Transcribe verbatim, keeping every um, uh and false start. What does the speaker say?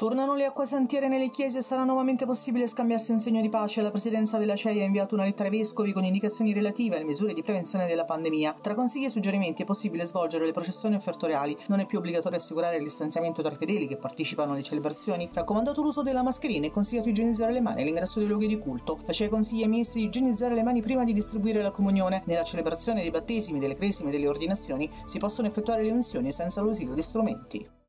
Tornano le acquasantiere nelle chiese e sarà nuovamente possibile scambiarsi un segno di pace. La presidenza della C E I ha inviato una lettera ai vescovi con indicazioni relative alle misure di prevenzione della pandemia. Tra consigli e suggerimenti è possibile svolgere le processioni offertoriali, non è più obbligatorio assicurare il distanziamento tra i fedeli che partecipano alle celebrazioni, raccomandato l'uso della mascherina e consigliato igienizzare le mani all'ingresso dei luoghi di culto. La C E I consiglia ai ministri di igienizzare le mani prima di distribuire la comunione. Nella celebrazione dei battesimi, delle cresime e delle ordinazioni si possono effettuare le unzioni senza l'ausilio di strumenti.